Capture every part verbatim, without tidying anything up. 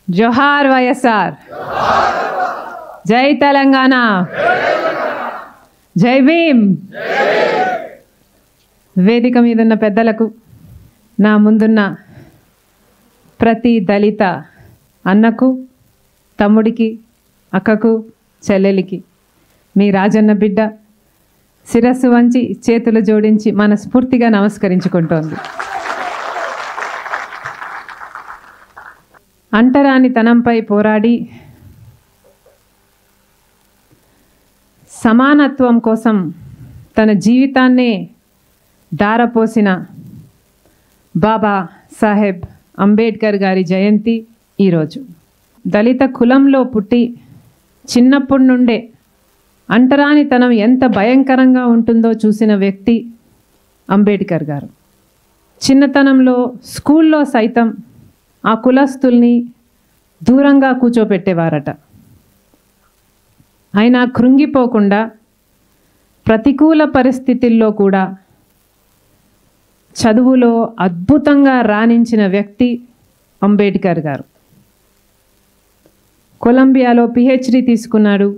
జోహార్ వైఎస్ఆర్, జై తెలంగాణ, జై భీమ్. వేదిక మీద ఉన్న పెద్దలకు, నా ముందున్న ప్రతి దళిత అన్నకు, తమ్ముడికి, అక్కకు, చెల్లెలికి మీ రాజన్న బిడ్డ శిరస్సు వంచి చేతులు జోడించి మనస్ఫూర్తిగా నమస్కరించుకుంటోంది. అంటరానితనంపై పోరాడి సమానత్వం కోసం తన జీవితాన్నే దారపోసిన బాబా సాహెబ్ అంబేద్కర్ గారి జయంతి ఈరోజు. దళిత కులంలో పుట్టి చిన్నప్పటి నుండే అంటరానితనం ఎంత భయంకరంగా ఉంటుందో చూసిన వ్యక్తి అంబేద్కర్ గారు. చిన్నతనంలో స్కూల్లో సైతం ఆ కులస్తుల్ని దూరంగా కూర్చోపెట్టేవారట. అయినా కృంగిపోకుండా ప్రతికూల పరిస్థితుల్లో కూడా చదువులో అద్భుతంగా రాణించిన వ్యక్తి అంబేద్కర్ గారు. కొలంబియాలో పిహెచ్డి తీసుకున్నాడు,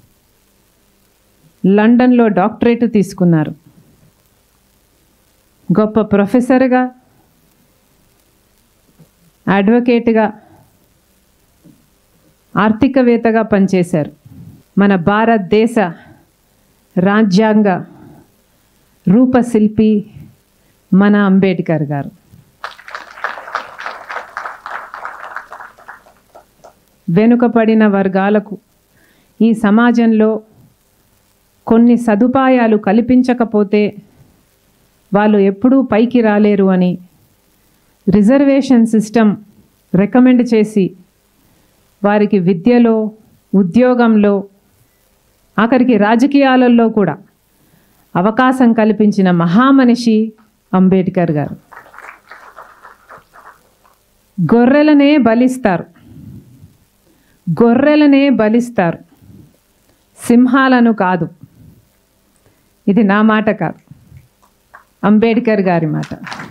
లండన్లో డాక్టరేట్ తీసుకున్నారు. గొప్ప ప్రొఫెసర్గా, అడ్వకేట్గా, ఆర్థికవేత్తగా పనిచేశారు. మన భారతదేశ రాజ్యాంగ రూపశిల్పి మన అంబేద్కర్ గారు. వెనుకబడిన వర్గాలకు ఈ సమాజంలో కొన్ని సదుపాయాలు కల్పించకపోతే వాళ్ళు ఎప్పుడూ పైకి రాలేరు అని రిజర్వేషన్ సిస్టమ్ రికమెండ్ చేసి వారికి విద్యలో, ఉద్యోగంలో, ఆఖరికి రాజకీయాలలో కూడా అవకాశం కల్పించిన మహామనిషి అంబేద్కర్ గారు. గొర్రెలనే బలిస్తారు, గొర్రెలనే బలిస్తారు, సింహాలను కాదు. ఇది నా మాట కాదు, అంబేద్కర్ గారి మాట.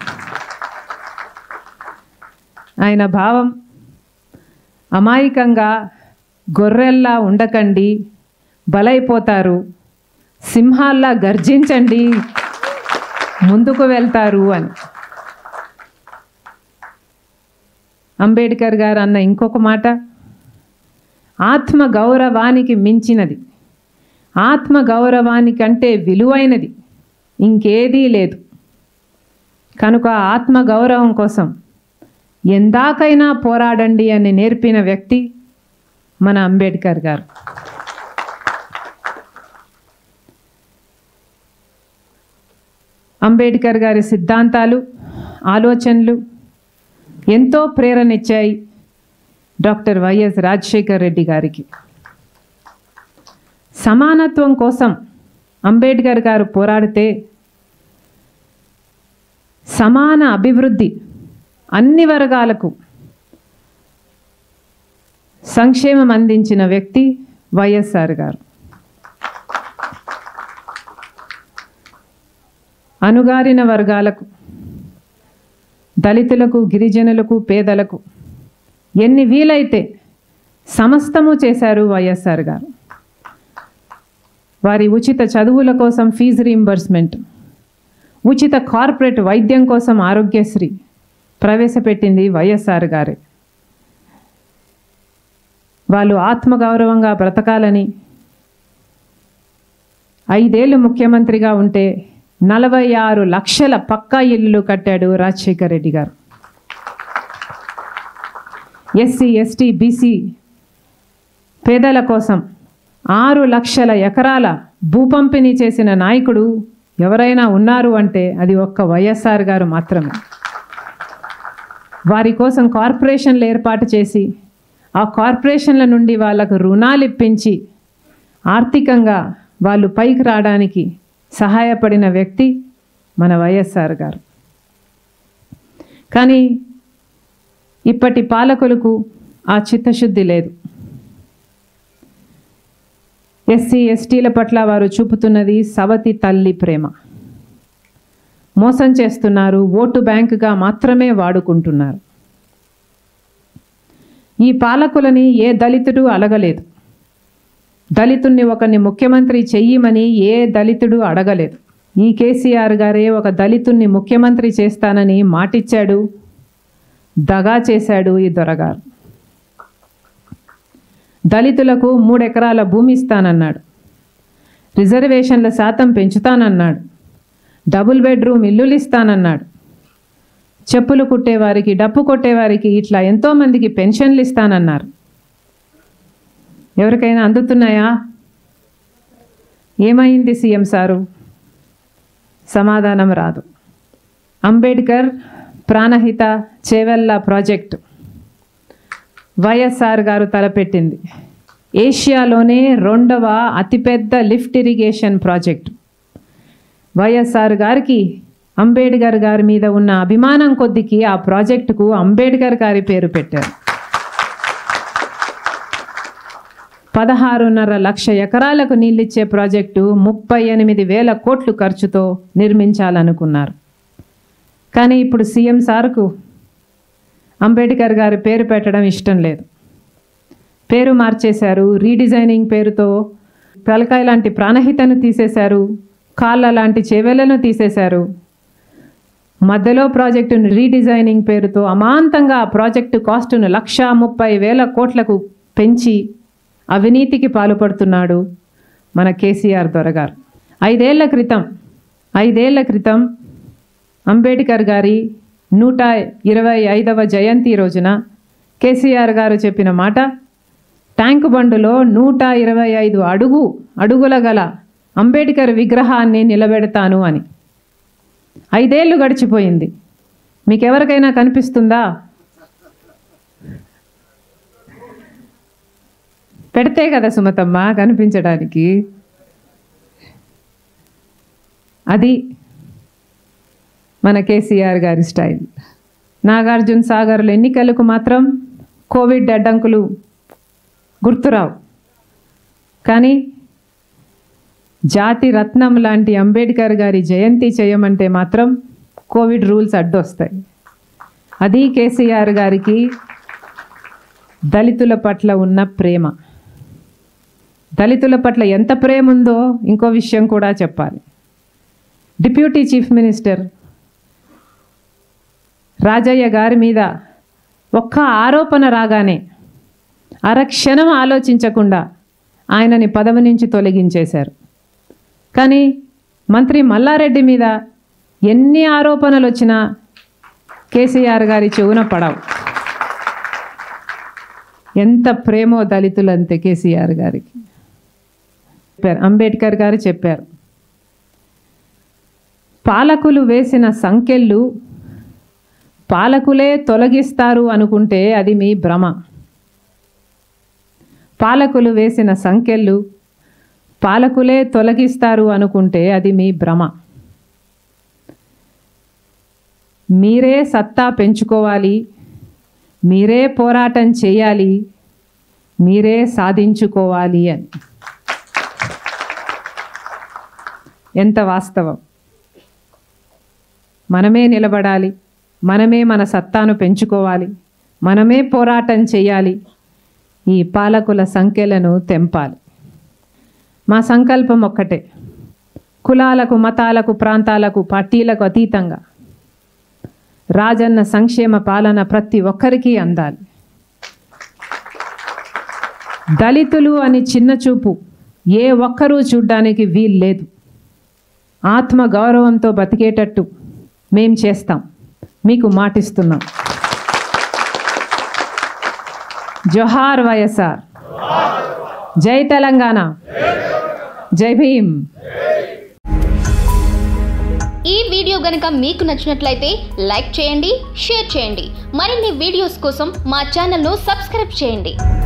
ఆయన భావం అమాయకంగా గొర్రెల్లా ఉండకండి, బలైపోతారు, సింహాల్లా గర్జించండి, ముందుకు వెళ్తారు అని. అంబేద్కర్ గారు అన్న ఇంకొక మాట, ఆత్మ గౌరవానికి మించినది, ఆత్మ గౌరవానికంటే విలువైనది ఇంకేదీ లేదు. కనుక ఆత్మ గౌరవం కోసం ఎందాకైనా పోరాడండి అని నేర్పిన వ్యక్తి మన అంబేద్కర్ గారు. అంబేద్కర్ గారి సిద్ధాంతాలు, ఆలోచనలు ఎంతో ప్రేరణిచ్చాయి డాక్టర్ వైఎస్ రాజశేఖర్ రెడ్డి గారికి. సమానత్వం కోసం అంబేద్కర్ గారు పోరాడితే సమాన అభివృద్ధి, అన్ని వర్గాలకు సంక్షేమం అందించిన వ్యక్తి వైఎస్ఆర్ గారు. అణగారిన వర్గాలకు, దళితులకు, గిరిజనులకు, పేదలకు ఎన్ని వీలైతే సమస్తము చేశారు వైఎస్ఆర్ గారు. వారి ఉచిత చదువుల కోసం ఫీజు రీయింబర్స్మెంట్, ఉచిత కార్పొరేట్ వైద్యం కోసం ఆరోగ్యశ్రీ ప్రవేశపెట్టింది వైఎస్ఆర్ గారే. వాళ్ళు ఆత్మగౌరవంగా బ్రతకాలని ఐదేళ్ళు ముఖ్యమంత్రిగా ఉంటే నలభై ఆరు లక్షల పక్కా ఇల్లులు కట్టాడు రాజశేఖర్ రెడ్డి గారు. ఎస్సీ, ఎస్టీ, బీసీ పేదల కోసం ఆరు లక్షల ఎకరాల భూ పంపిణీ చేసిన నాయకుడు ఎవరైనా ఉన్నారు అంటే అది ఒక్క వైఎస్ఆర్ గారు మాత్రమే. వారి కోసం కార్పొరేషన్లు ఏర్పాటు చేసి ఆ కార్పొరేషన్ల నుండి వాళ్ళకు రుణాలు ఇప్పించి ఆర్థికంగా వాళ్ళు పైకి రావడానికి సహాయపడిన వ్యక్తి మన వైఎస్ఆర్ గారు. కానీ ఇప్పటి పాలకులకు ఆ చిత్తశుద్ధి లేదు. ఎస్సీ, ఎస్టీల పట్ల వారు చూపుతున్నది సవతి తల్లి ప్రేమ. మోసం చేస్తున్నారు, ఓటు బ్యాంకుగా మాత్రమే వాడుకుంటున్నారు. ఈ పాలకులని ఏ దళితుడు అడగలేదు. దళితుణ్ణి ఒకరిని ముఖ్యమంత్రి చెయ్యమని ఏ దళితుడు అడగలేదు. ఈ కేసీఆర్ గారే ఒక దళితుణ్ణి ముఖ్యమంత్రి చేస్తానని మాటిచ్చాడు, దగా చేశాడు ఈ దొరగారు. దళితులకు మూడెకరాల భూమి ఇస్తానన్నాడు, రిజర్వేషన్ల శాతం పెంచుతానన్నాడు, డబుల్ బెడ్రూమ్ ఇల్లులు ఇస్తానన్నాడు, చెప్పులు కుట్టేవారికి, డప్పు కొట్టేవారికి ఇట్లా ఎంతోమందికి పెన్షన్లు ఇస్తానన్నారు. ఎవరికైనా అందుతున్నాయా? ఏమైంది సీఎం సారు? సమాధానం రాదు. అంబేద్కర్ ప్రాణహిత చేవెళ్ళ ప్రాజెక్టు వైఎస్ఆర్ గారు తలపెట్టింది. ఏషియాలోనే రెండవ అతిపెద్ద లిఫ్ట్ ఇరిగేషన్ ప్రాజెక్టు. వైఎస్ఆర్ గారికి అంబేద్కర్ గారి మీద ఉన్న అభిమానం కొద్దికి ఆ ప్రాజెక్టుకు అంబేద్కర్ గారి పేరు పెట్టారు. పదహారున్నర లక్ష ఎకరాలకు నీళ్ళిచ్చే ప్రాజెక్టు ముప్పై ఎనిమిది వేల కోట్లు ఖర్చుతో నిర్మించాలనుకున్నారు. కానీ ఇప్పుడు సీఎం సార్కు అంబేద్కర్ గారి పేరు పెట్టడం ఇష్టం లేదు. పేరు మార్చేశారు. రీడిజైనింగ్ పేరుతో తలకాయ లాంటి ప్రాణహితను తీసేశారు, కాళ్ళ లాంటి చేవెళ్లను తీసేశారు. మధ్యలో ప్రాజెక్టును రీడిజైనింగ్ పేరుతో అమాంతంగా ఆ ప్రాజెక్టు కాస్టును లక్షా ముప్పై వేల కోట్లకు పెంచి అవినీతికి పాల్పడుతున్నాడు మన కేసీఆర్ దొరగారు. ఐదేళ్ల క్రితం ఐదేళ్ల క్రితం అంబేద్కర్ గారి నూట ఇరవై ఐదవ జయంతి రోజున కేసీఆర్ గారు చెప్పిన మాట, ట్యాంకు బండులో నూట ఇరవై ఐదు అడుగు అడుగుల గల అంబేద్కర్ విగ్రహాన్ని నిలబెడతాను అని. ఐదేళ్లు గడిచిపోయింది. మీకెవరికైనా కనిపిస్తుందా? పెడితే కదా సుమతమ్మ కనిపించడానికి. అది మన కేసీఆర్ గారి స్టైల్. నాగార్జున సాగర్లో ఎన్నికలకు మాత్రం కోవిడ్ అడ్డంకులు గుర్తురావు, కానీ జాతి రత్నం లాంటి అంబేద్కర్ గారి జయంతి చేయమంటే మాత్రం కోవిడ్ రూల్స్ అడ్డొస్తాయి. అది కేసీఆర్ గారికి దళితుల పట్ల ఉన్న ప్రేమ. దళితుల పట్ల ఎంత ప్రేమ ఉందో ఇంకో విషయం కూడా చెప్పాలి. డిప్యూటీ చీఫ్ మినిస్టర్ రాజయ్య గారి మీద ఒక్క ఆరోపణ రాగానే అరక్షణం ఆలోచించకుండా ఆయనని పదవి నుంచి తొలగించేశారు. కానీ మంత్రి మల్లారెడ్డి మీద ఎన్ని ఆరోపణలు వచ్చినా కేసీఆర్ గారి చెవున పడవు. ఎంత ప్రేమో దళితులంతే కేసీఆర్ గారికి. అంబేద్కర్ గారు చెప్పారు, పాలకులు వేసిన సంకెళ్ళు పాలకులే తొలగిస్తారు అనుకుంటే అది మీ భ్రమ. పాలకులు వేసిన సంకెళ్ళు పాలకులే తొలగిస్తారు అనుకుంటే అది మీ భ్రమ. మీరే సత్తా పెంచుకోవాలి, మీరే పోరాటం చేయాలి, మీరే సాధించుకోవాలి అని. ఎంత వాస్తవం. మనమే నిలబడాలి, మనమే మన సత్తాను పెంచుకోవాలి, మనమే పోరాటం చేయాలి, ఈ పాలకుల సంఖ్యలను తెంపాలి. మా సంకల్పం ఒక్కటే, కులాలకు, మతాలకు, ప్రాంతాలకు, పార్టీలకు అతీతంగా రాజన్న సంక్షేమ పాలన ప్రతి ఒక్కరికి అందాలి. దళితులు అని చిన్న చూపు ఏ ఒక్కరూ చూడ్డానికి వీల్లేదు. ఆత్మ గౌరవంతో బతికేటట్టు మేం చేస్తాం, మీకు మాటిస్తున్నాం. జోహార్ వైఎస్ఆర్, జై తెలంగాణ, జై భీమ్. ఈ వీడియో గనుక మీకు నచ్చినట్లయితే లైక్ చేయండి, షేర్ చేయండి. మరిన్ని వీడియోస్ కోసం మా ఛానల్ను సబ్స్క్రైబ్ చేయండి.